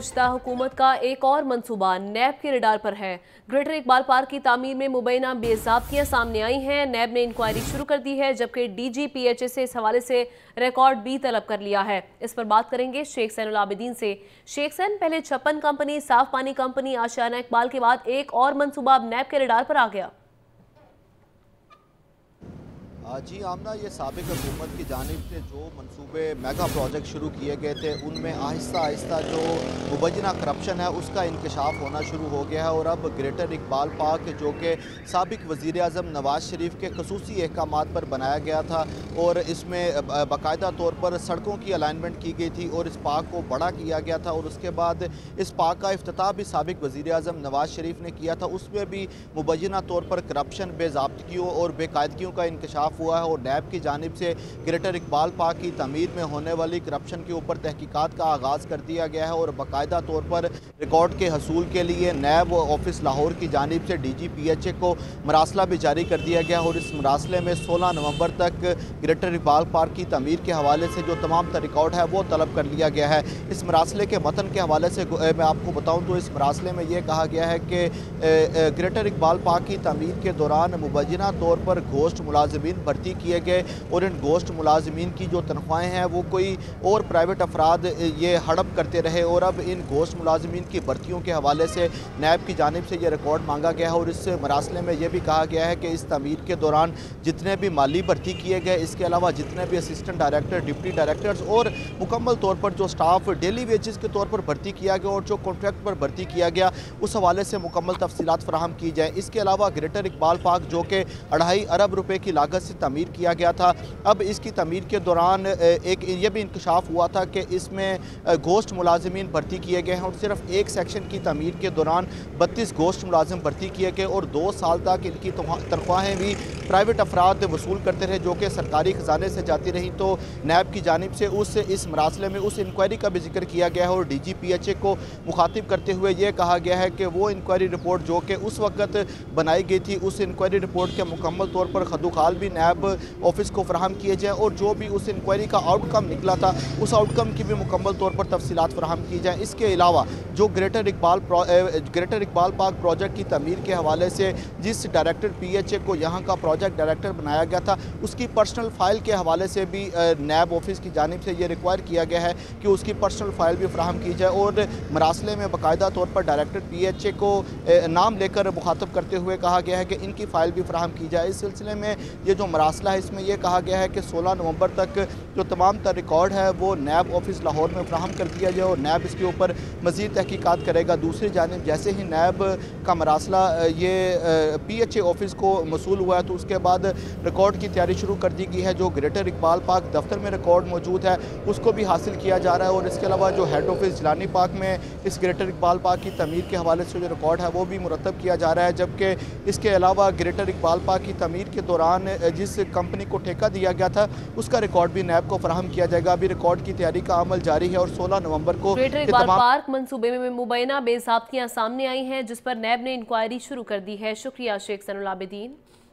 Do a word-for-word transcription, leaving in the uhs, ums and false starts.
गुज़श्ता हुकूमत का एक और मंसूबा नैब के रडार पर है। ग्रेटर इकबाल पार्क की तामीर में मुबैना बेज़ाब्तियां सामने आई हैं। नैब ने इंक्वायरी शुरू कर दी है, जबकि D G P H A से इस हवाले से रिकॉर्ड भी तलब कर लिया है। इस पर बात करेंगे शेख सैनुल आबिदीन से। शेख सैन, पहले छप्पन कंपनी, साफ पानी कंपनी, आशियाना इकबाल के बाद एक और मंसूबा अब नैब के रडार पर आ गया। जी आमना, ये साबिक हुकूमत की जानिब से जो मनसूबे मेगा प्रोजेक्ट शुरू किए गए थे उनमें आहिस्ता आहिस्ता जो मुबैना करप्शन है उसका इंकशाफ होना शुरू हो गया है। और अब ग्रेटर इकबाल पार्क जो कि साबिक वज़ीर आज़म नवाज शरीफ के खसूसी अहकामात पर बनाया गया था और इसमें बाकायदा तौर पर सड़कों की अलाइनमेंट की गई थी और इस पार्क को बड़ा किया गया था और उसके बाद इस पार्क का इफ्तिताह भी साबिक वज़ीर आज़म नवाज शरीफ ने किया था। उसमें भी मुबैना तौर पर करप्शन, बेज़ाब्तियों और बेकायदगियों का इंकशाफ हुआ है और नैब की जानिब से ग्रेटर इकबाल पार्क की तमीर में होने वाली करप्शन के ऊपर तहकीकात का आगाज़ कर दिया गया है और बाकायदा तौर पर रिकॉर्ड के हसूल के लिए नैब ऑफिस लाहौर की जानिब से D G P H A को मरासला भी जारी कर दिया गया और इस मरासले में सोलह नवंबर तक ग्रेटर इकबाल पार्क की तमीर के हवाले से जो तमाम तर रिकॉर्ड है वो तलब कर लिया गया है। इस मरासले के मतन के हवाले से मैं आपको बताऊँ तो इस मरासले में ये कहा गया है कि ग्रेटर इकबाल पार्क की तमीर के दौरान मुबैना तौर पर गोश्त मुलाजिमीन भर्ती किए गए और इन गोश्त मुलाजिमीन की जो तनख्वाहें हैं वो कोई और प्राइवेट अफराद ये हड़प करते रहे और अब इन गोश्त मुलाजिमीन की भर्तियों के हवाले से नैब की जानिब से ये रिकॉर्ड मांगा गया है। और इस मरासले में ये भी कहा गया है कि इस तमीर के दौरान जितने भी माली भर्ती किए गए, इसके अलावा जितने भी असिस्टेंट डायरेक्टर, डिप्टी डायरेक्टर्स और मुकम्मल तौर पर जो स्टाफ डेली वेजेस के तौर पर भर्ती किया गया और जो कॉन्ट्रैक्ट पर भर्ती किया गया उस हवाले से मुकम्मल तफसीलात फराहम की जाए। इसके अलावा ग्रेटर इकबाल पार्क जो कि अढ़ाई अरब रुपये की लागत से तमीर किया गया था, अब इसकी तमीर के दौरान एक ये भी इंकशाफ हुआ था कि इसमें गोश्त मुलाजिमीन भर्ती किए गए हैं और सिर्फ एक सेक्शन की तमीर के दौरान बत्तीस गोश्त मुलाजिम भर्ती किए गए और दो साल तक इनकी तनख्वाहें भी प्राइवेट अफराद वसूल करते रहे जो कि सरकारी खजाने से जाती रही। तो नैब की जानिब से उस इस मरासले में उस इंक्वायरी का भी जिक्र किया गया है और D G P H A को मुखातिब करते हुए ये कहा गया है कि वो इंक्वायरी रिपोर्ट जो कि उस वक्त बनाई गई थी उस इंक्वायरी रिपोर्ट के मुकम्मल तौर पर खदुखाल भी नैब ऑफिस को फराहम किए जाए और जो भी उस इंक्वायरी का आउटकम निकला था उस आउटकम की भी मुकम्मल तौर पर तफसीलात फराहम की जाए। इसके अलावा जो greater Iqbal greater Iqbal park project की तमीर के हवाले से जिस डायरेक्टर पी एच ए को यहाँ का प्रोजेक्ट डायरेक्टर बनाया गया था उसकी पर्सनल फ़ाइल के हवाले से भी नैब ऑफिस की जानिब से ये रिक्वायर किया गया है कि उसकी पर्सनल फ़ाइल भी फराहम की जाए और मरासले में बाकायदा तौर पर डायरेक्टर पी एच ए को नाम लेकर मुखातब करते हुए कहा गया है कि इनकी फ़ाइल भी फराहम की जाए। इस सिलसिले में ये जो मरासला है इसमें यह कहा गया है कि सोलह नवंबर तक जो तमाम तर रिकॉर्ड है वो नैब ऑफिस लाहौर में फराहम कर दिया जाए और नैब इसके ऊपर मज़ीद तहकीकात करेगा। दूसरी जानिब जैसे ही नैब का मरासला ये पी एच ए ऑफिस को मसूल हुआ है तो उसके बाद रिकॉर्ड की तैयारी शुरू कर दी गई है। जो ग्रेटर इकबाल पार्क दफ्तर में रिकॉर्ड मौजूद है उसको भी हासिल किया जा रहा है और इसके अलावा जो हेड ऑफिस जिलानी पार्क में इस ग्रेटर इकबाल पार्क की तमीर के हवाले से जो रिकॉर्ड है वो भी मुरतब किया जा रहा है। जबकि इसके अलावा ग्रेटर इकबाल पार्क की तमीर के दौरान जिस कंपनी को ठेका दिया गया था उसका रिकॉर्ड भी नैब को फराहम किया जाएगा। अभी रिकॉर्ड की तैयारी का अमल जारी है और सोलह नवंबर को ग्रेटर इकबाल पार्क मंसूबे में मुबैना बेज़ाब्तियां सामने आई हैं जिस पर नैब ने इंक्वायरी शुरू कर दी है। शुक्रिया शेख सैनुल आबिदीन।